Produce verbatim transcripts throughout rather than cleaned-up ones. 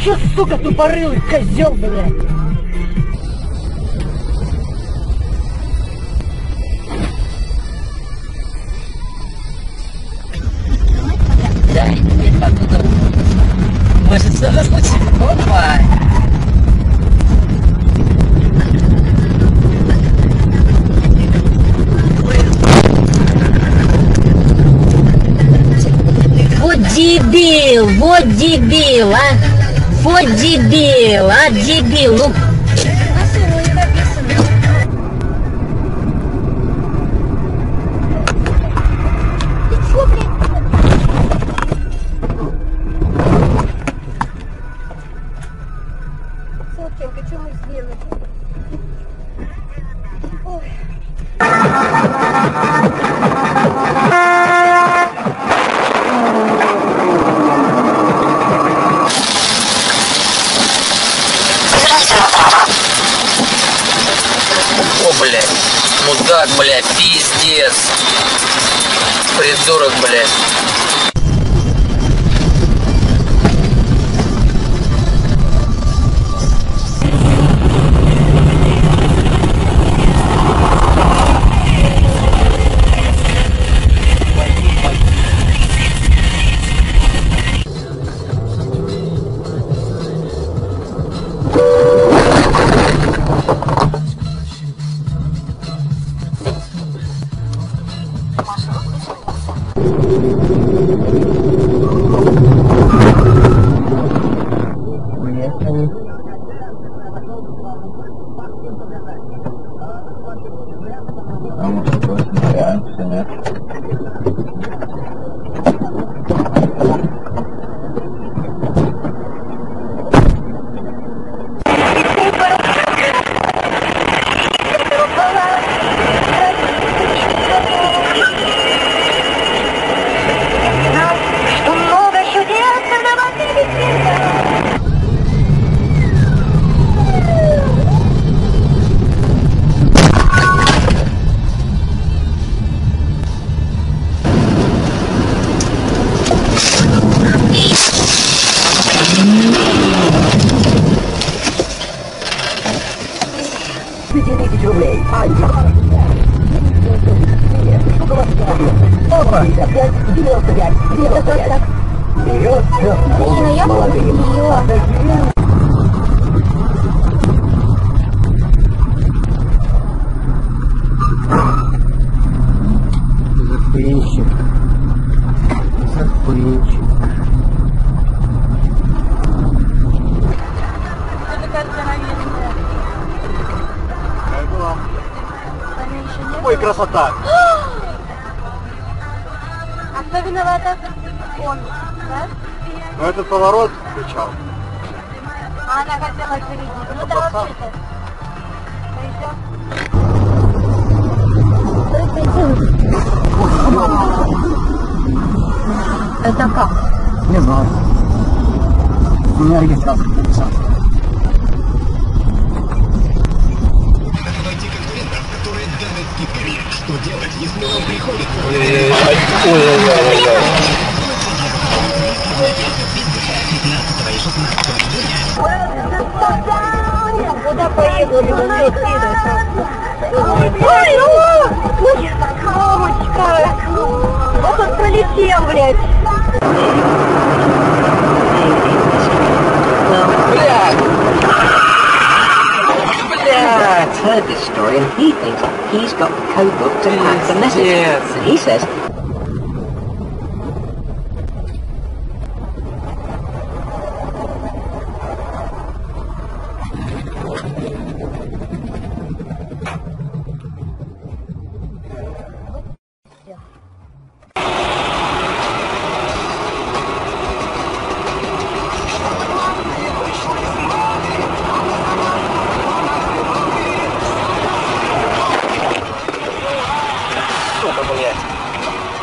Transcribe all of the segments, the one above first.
чё, сука, тупорылый козел, блядь? Да, теперь подумал. Может, что-то случилось? Опа! Вот дебил, вот дебил, а! Вот дебил, а дебил, ну... Сладкенько, что мы сделали? Ой. О, блядь, мудак, блядь, пиздец. Придурок, блядь. Уехали. А мы что, собираемся, нет? тысяч рублей. Опа! девяносто пять, девяносто пять. Вперед, все, молодые. Захуенщик. Захуенщик. Ой, красота! А кто виновата? Он, да? Ну этот поворот кричал. А она хотела опередить. Ну да, вообще-то. Это как? Не знаю. У меня регистрация написала. Что делать, если он приходит? Куда поехали? Ой, ой, мамочка! Вот он пролетел, блядь! Dad's heard this story and he thinks he's got the code book to hack the message. Yes. And he says, Сука, блядь.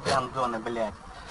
Гандоны, блядь.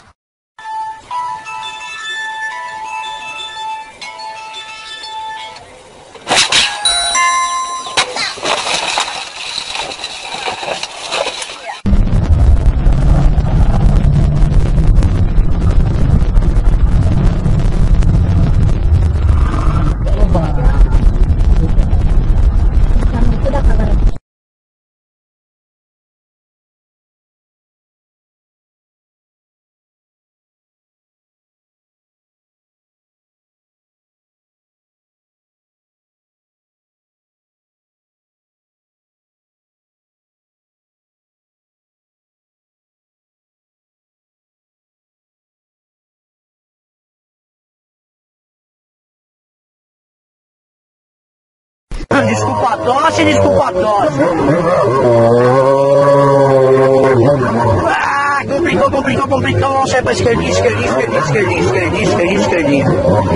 Desculpa a tosse, desculpa a tosse. Ah, complicou, complicou, complicou. Sai pra esquerdinha, esquerdinha, esquerdinha, esquerdinha, esquerdinha, esquerdinha, esquerdinha.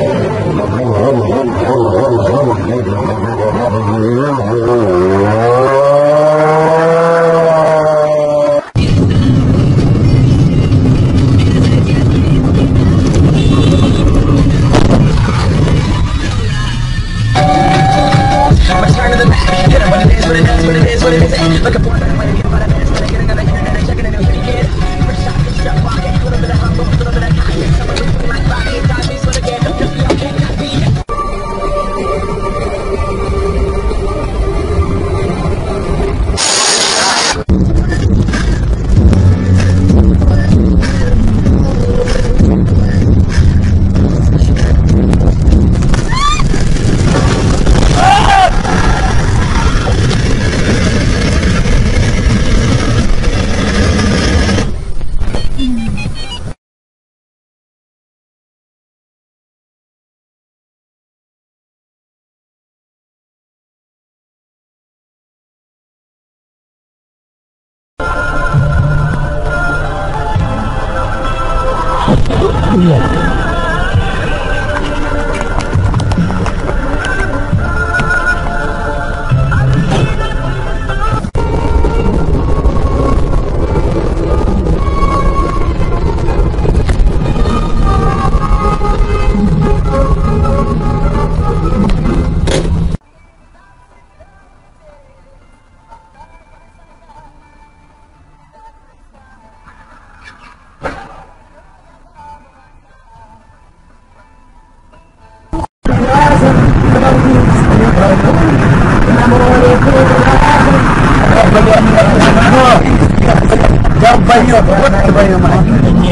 Долбоёб, вот твою мать.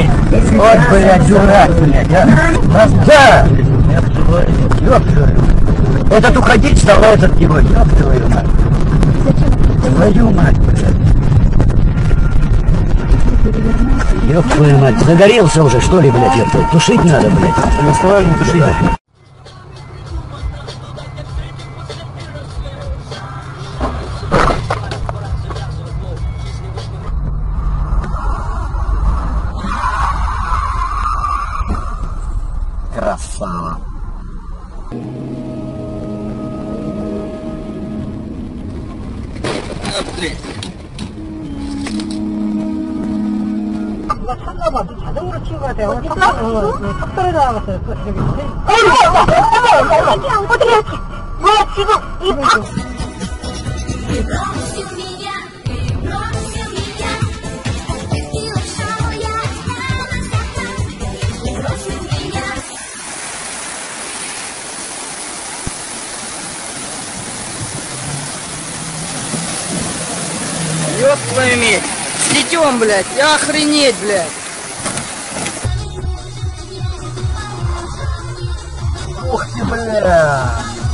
Вот, блядь, дурак, блядь, а. Да! Ёб твою. Этот уходить стал, а этот его. Ёб твою мать. Твою мать, блядь. Ёб твою мать. Загорелся уже, что ли, блядь, ёб твою. Тушить надо, блядь. Не вставай, не тушить. Красава. 자전거로 치고 가야 돼요. 턱 떨어져 나갔어요. 어떻게 이렇게? 뭐야 지금 이 박? Ёб твою медь. Слетем, блядь. Я охренеть, блядь. Ух ты, бля.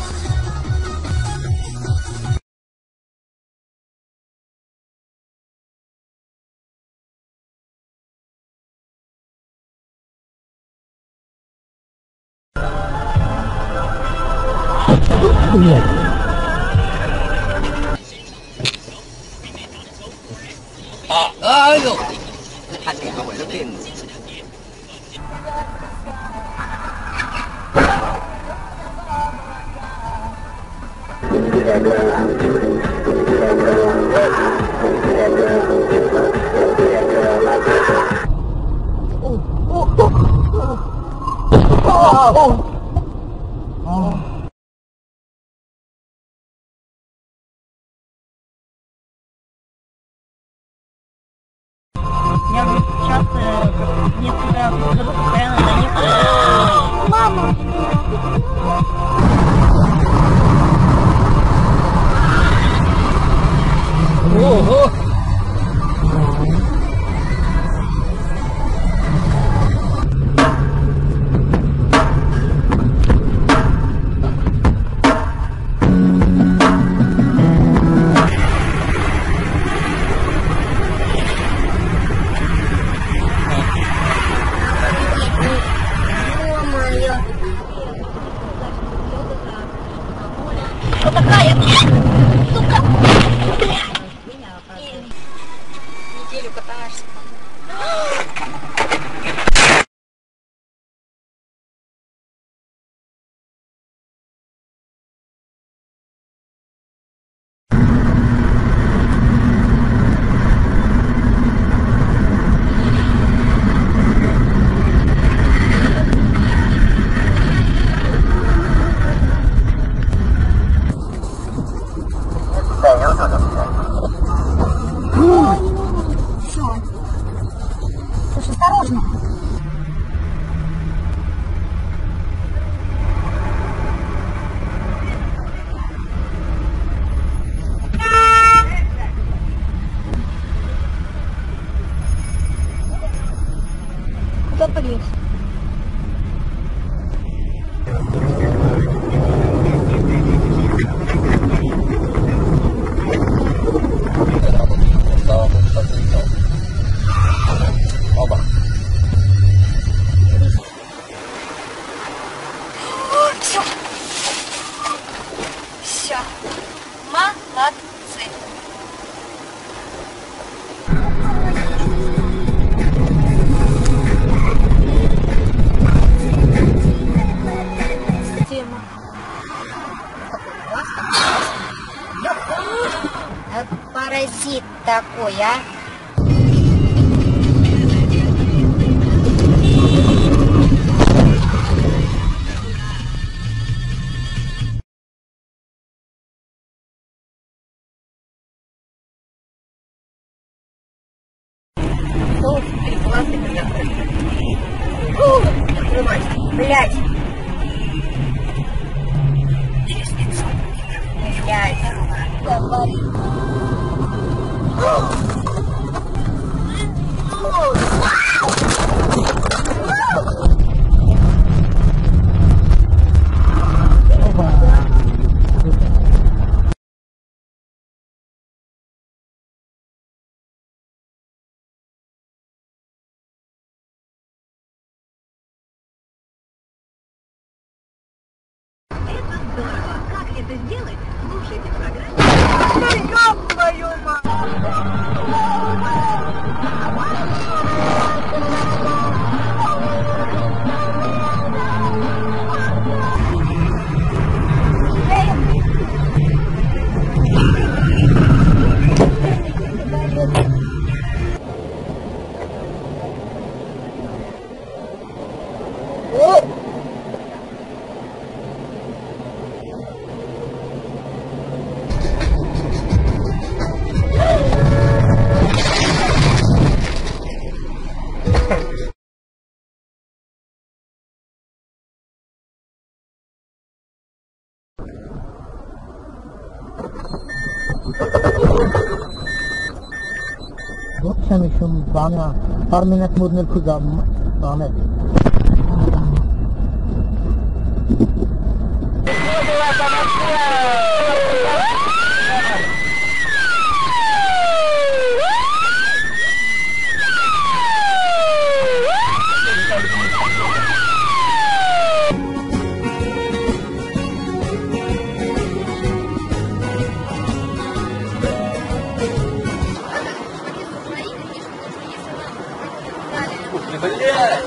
Блядь. А, ёп. Anh này không phải nước tiền. Thank you. Я говорю, сейчас э, несколько раз году постоянно на них... Мама! Ого! Вот такая, сука, блядь. Неделю катаешься. Слушай, осторожно. Куда полез? Оба. Все. Все. Молодцы. Тема. Паразит такой, а? Блять. Блять. Говори. Как это сделать? Слушайте программу. Ёб твою мать! Gottsam bana parminet model kuzam Ahmet. Блядь!